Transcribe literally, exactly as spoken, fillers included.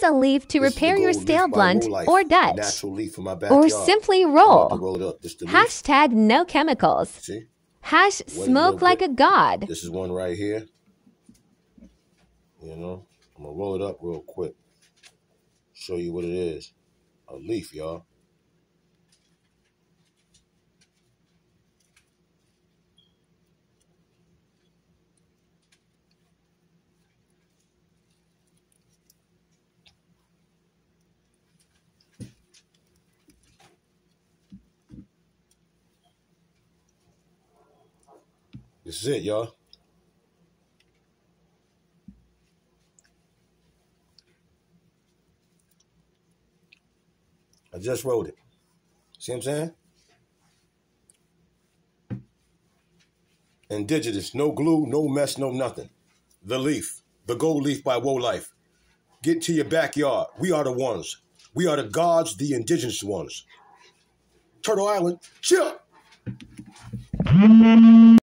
a leaf to This is the repair your gold stale leaf by blunt Wool Life, or a Dutch. natural leaf from my Or backyard. simply I'm about to roll. roll it up. This the leaf. Hashtag no chemicals. See? Hash Wait a little smoke like bit. a god. This is one right here. You know, I'm gonna roll it up real quick. Show you what it is. A leaf, y'all. This is it, y'all. I just wrote it. See what I'm saying? Indigenous, no glue, no mess, no nothing. The leaf, the gold leaf by Wool Life. Get to your backyard. We are the ones. We are the gods, the indigenous ones. Turtle Island, chill.